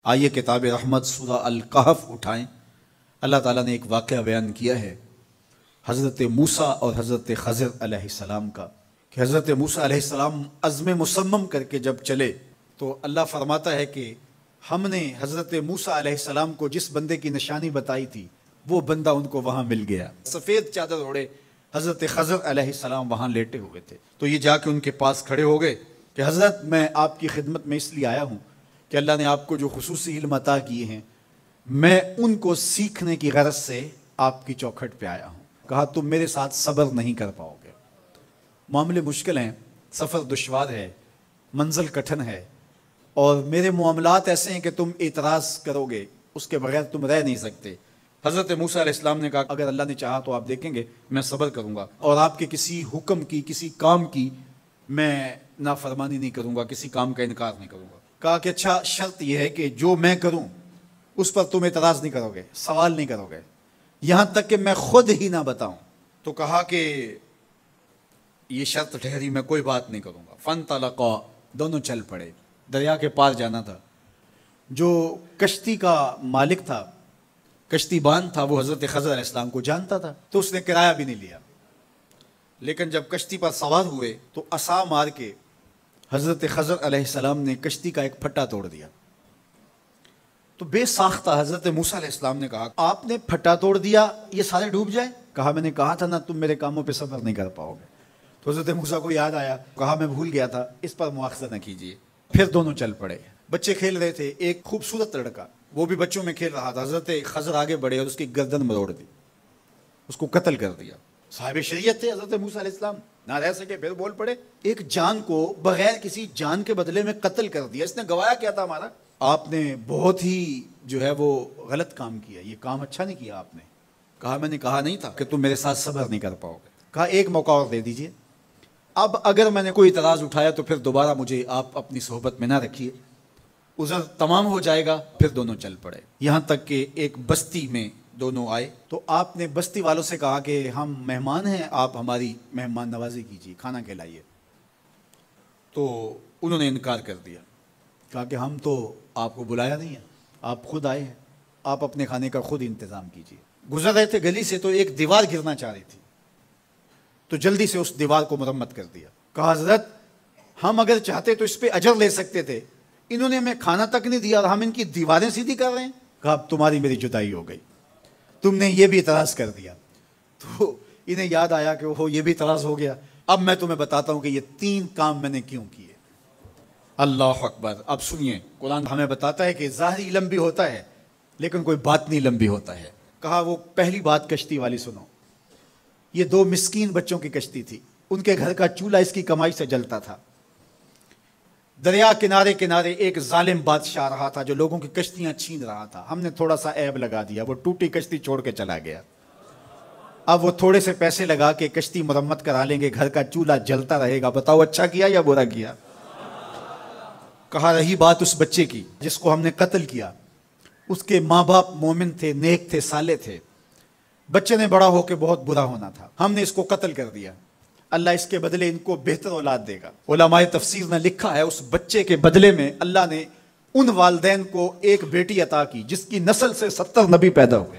آئیے کتاب رحمت سورہ الکہف اٹھائیں۔ اللہ تعالیٰ نے ایک واقعہ بیان کیا ہے حضرت موسیٰ اور حضرت خضر علیہ السلام کا، کہ حضرت موسیٰ علیہ السلام عزم مصمم کر کے جب چلے تو اللہ فرماتا ہے کہ ہم نے حضرت موسیٰ علیہ السلام کو جس بندے کی نشانی بتائی تھی وہ بندہ ان کو وہاں مل گیا۔ سفید چادر اوڑے حضرت خضر علیہ السلام وہاں لیٹے ہوئے تھے، تو یہ جا کے ان کے پاس کھڑے ہو گئے کہ حضرت میں آپ کی خدمت میں اس لیے آیا ہوں کہ اللہ نے آپ کو جو خصوصی علم عطا کیے ہیں میں ان کو سیکھنے کی غرض سے آپ کی چوکھٹ پہ آیا ہوں۔ کہا تم میرے ساتھ صبر نہیں کر پاؤ گے، معاملے مشکل ہیں، سفر دشوار ہے، منزل کٹھن ہے، اور میرے معاملات ایسے ہیں کہ تم اعتراض کرو گے اس کے بغیر تم رہ نہیں سکتے۔ حضرت موسیٰ علیہ السلام نے کہا اگر اللہ نے چاہا تو آپ دیکھیں گے میں صبر کروں گا اور آپ کے کسی حکم کی کسی کام کی میں نافرمانی نہیں کروں گا، کسی کام کا انکار نہیں کروں گا۔ کہا کہ اچھا شرط یہ ہے کہ جو میں کروں اس پر تم اعتراض نہیں کرو گے، سوال نہیں کرو گے، یہاں تک کہ میں خود ہی نہ بتاؤں۔ تو کہا کہ یہ شرط ٹھہری، میں کوئی بات نہیں کروں گا۔ فانطلقا، دونوں چل پڑے، دریا کے پار جانا تھا۔ جو کشتی کا مالک تھا، کشتی بان تھا، وہ حضرت خضر علیہ السلام کو جانتا تھا تو اس نے کرایہ بھی نہیں لیا، لیکن جب کشتی پر سوار ہوئے تو عصا مار کے حضرت خضر علیہ السلام نے کشتی کا ایک پھٹا توڑ دیا۔ تو بے ساختہ حضرت موسیٰ علیہ السلام نے کہا آپ نے پھٹا توڑ دیا، یہ سارے ڈوب جائیں؟ کہا میں نے کہا تھا نا تم میرے کاموں پہ صبر نہیں کر پاؤ گے۔ تو حضرت موسیٰ کو یاد آیا، کہا میں بھول گیا تھا، اس پر مواخذہ نہ کیجیے۔ پھر دونوں چل پڑے، بچے کھیل رہے تھے، ایک خوبصورت لڑکا وہ بھی بچوں میں کھیل رہا تھا۔ حضرت خضر آگے بڑھے اور اس کی گردن مروڑ دی، اس کو قتل کر دیا۔ صاحب شریعت تھے حضرت موسیٰ علیہ السلام، نہ رہ سکے، پھر بول پڑے ایک جان کو بغیر کسی جان کے بدلے میں قتل کر دیا، اس نے گوایا کیا تھا ہمارا؟ آپ نے بہت ہی جو ہے وہ غلط کام کیا، یہ کام اچھا نہیں کیا آپ نے۔ کہا میں نے کہا نہیں تھا کہ تم میرے ساتھ صبر نہیں کر پاؤ گے۔ کہا ایک موقع اور دے دیجئے، اب اگر میں نے کوئی اعتراض اٹھایا تو پھر دوبارہ مجھے آپ اپنی صحبت میں نہ رکھیے، عذر تمام ہو جائے گا۔ پھر دونوں چل پڑے، یہاں تک کہ ایک بستی میں دونوں آئے تو آپ نے بستی والوں سے کہا کہ ہم مہمان ہیں، آپ ہماری مہمان نوازی کیجیے، کھانا کھلائیے۔ تو انہوں نے انکار کر دیا، کہا کہ ہم تو آپ کو بلایا نہیں ہے، آپ خود آئے ہیں، آپ اپنے کھانے کا خود انتظام کیجیے۔ گزر رہے تھے گلی سے تو ایک دیوار گرنا چاہ رہی تھی، تو جلدی سے اس دیوار کو مرمت کر دیا۔ کہا حضرت ہم اگر چاہتے تو اس پہ اجر لے سکتے تھے، انہوں نے ہمیں کھانا تک نہیں دیا اور ہم ان کی دیواریں سیدھی کر رہے ہیں۔ کہا اب تمہاری میری جدائی ہو گئی، تم نے یہ بھی اعتراض کر دیا۔ تو انہیں یاد آیا کہ وہ یہ بھی اعتراض ہو گیا، اب میں تمہیں بتاتا ہوں کہ یہ 3 کام میں نے کیوں کیے۔ اللہ اکبر۔ اب سنیے، قرآن ہمیں بتاتا ہے کہ ظاہری علم بھی ہوتا ہے لیکن کوئی باطنی علم بھی ہوتا ہے۔ کہا وہ پہلی بات کشتی والی سنو، یہ 2 مسکین بچوں کی کشتی تھی، ان کے گھر کا چولہا اس کی کمائی سے جلتا تھا۔ دریا کنارے کنارے ایک ظالم بادشاہ رہا تھا جو لوگوں کی کشتیاں چھین رہا تھا، ہم نے تھوڑا سا عیب لگا دیا، وہ ٹوٹی کشتی چھوڑ کے چلا گیا۔ اب وہ تھوڑے سے پیسے لگا کے کشتی مرمت کرا لیں گے، گھر کا چولہا جلتا رہے گا، بتاؤ اچھا کیا یا برا کیا؟ کہا رہی بات اس بچے کی جس کو ہم نے قتل کیا، اس کے ماں باپ مومن تھے، نیک تھے، صالح تھے، بچے نے بڑا ہو کے بہت برا ہونا تھا، ہم نے اس کو قتل کر دیا، اللہ اس کے بدلے ان کو بہتر اولاد دے گا۔ علماء تفسیر نے لکھا ہے اس بچے کے بدلے میں اللہ نے ان والدین کو ایک بیٹی عطا کی جس کی نسل سے 70 نبی پیدا ہوئے۔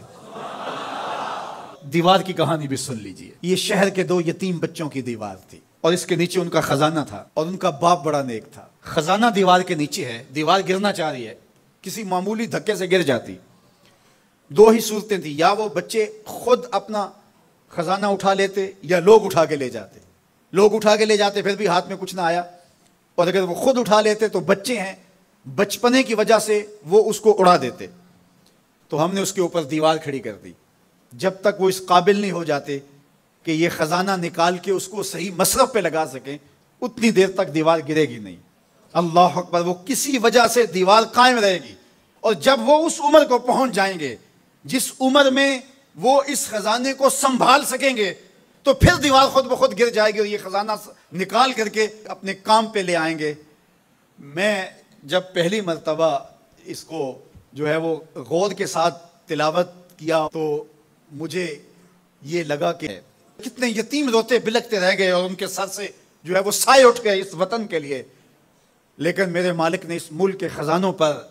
دیوار کی کہانی بھی سن لیجئے، یہ شہر کے 2 یتیم بچوں کی دیوار تھی اور اس کے نیچے ان کا خزانہ تھا اور ان کا باپ بڑا نیک تھا۔ خزانہ دیوار کے نیچے ہے، دیوار گرنا چاہ رہی ہے، کسی معمولی دھکے سے گر جاتی۔ 2 ہی صورتیں تھیں، یا وہ بچے خود اپنا خزانہ اٹھا لیتے یا لوگ اٹھا کے لے جاتے۔ لوگ اٹھا کے لے جاتے پھر بھی ہاتھ میں کچھ نہ آیا، اور اگر وہ خود اٹھا لیتے تو بچے ہیں، بچپنے کی وجہ سے وہ اس کو اڑا دیتے۔ تو ہم نے اس کے اوپر دیوار کھڑی کر دی، جب تک وہ اس قابل نہیں ہو جاتے کہ یہ خزانہ نکال کے اس کو صحیح مصرف پہ لگا سکیں، اتنی دیر تک دیوار گرے گی نہیں۔ اللہ اکبر۔ وہ کسی وجہ سے دیوار قائم رہے گی، اور جب وہ اس عمر کو پہنچ جائیں گے جس عمر میں وہ اس خزانے کو سنبھال سکیں گے تو پھر دیوار خود بخود گر جائے گی اور یہ خزانہ نکال کر کے اپنے کام پہ لے آئیں گے۔ میں جب پہلی مرتبہ اس کو جو ہے وہ غور کے ساتھ تلاوت کیا تو مجھے یہ لگا کہ کتنے یتیم روتے بلکتے رہ گئے اور ان کے سر سے جو ہے وہ سائے اٹھ گئے اس وطن کے لیے، لیکن میرے مالک نے اس ملک کے خزانوں پر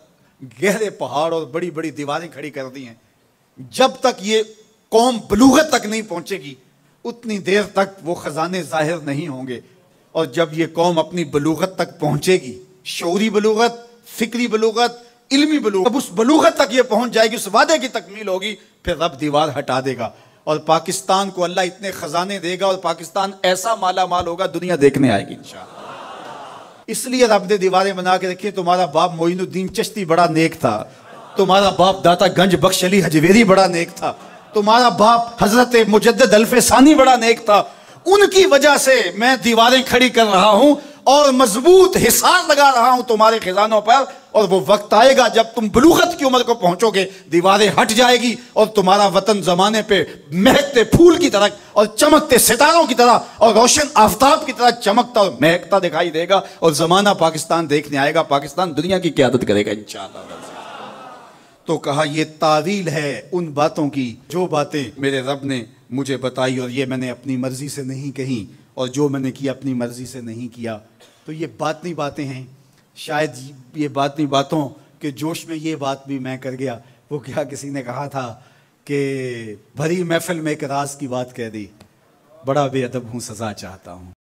گہرے پہاڑ اور بڑی بڑی دیواریں کھڑی کر دی ہیں. جب تک یہ قوم بلوغت تک نہیں پہنچے گی اتنی دیر تک وہ خزانے ظاہر نہیں ہوں گے. اور جب یہ قوم اپنی بلوغت تک پہنچے گی، شعوری بلوغت، فکری بلوغت، علمی بلوغت، اب اس بلوغت تک یہ پہنچ جائے گی، اس وعدے کی تکمیل ہوگی، پھر رب دیوار ہٹا دے گا اور پاکستان کو اللہ اتنے خزانے دے گا اور پاکستان ایسا مالا مال ہوگا دنیا دیکھنے آئے گی انشاءاللہ. اس لیے رب نے دیواریں بنا کے رکھی. تمہارا باپ معین الدین چشتی بڑا نیک تھا، تمہارا باپ داتا گنج بخش علی حجویری بڑا نیک تھا، تمہارا باپ حضرت مجدد الف ثانی بڑا نیک تھا. ان کی وجہ سے میں دیواریں کھڑی کر رہا ہوں اور مضبوط حصار لگا رہا ہوں تمہارے خزانوں پر. اور وہ وقت آئے گا جب تم بلوغت کی عمر کو پہنچو گے، دیواریں ہٹ جائے گی اور تمہارا وطن زمانے پہ مہکتے پھول کی طرح اور چمکتے ستاروں کی طرح اور روشن آفتاب کی طرح چمکتا اور مہکتا دکھائی دے گا اور زمانہ پاکستان دیکھنے آئے گا. پاکستان دنیا کی قیادت کرے گا انشاءاللہ. تو کہا یہ تعویل ہے ان باتوں کی جو باتیں میرے رب نے مجھے بتائی اور یہ میں نے اپنی مرضی سے نہیں کہی اور جو میں نے کیا اپنی مرضی سے نہیں کیا. تو یہ باطنی باتیں ہیں. شاید یہ باطنی باتوں کے جوش میں یہ بات بھی میں کر گیا. وہ کیا کسی نے کہا تھا کہ بھری محفل میں ایک راز کی بات کہہ دی، بڑا بے ادب ہوں سزا چاہتا ہوں.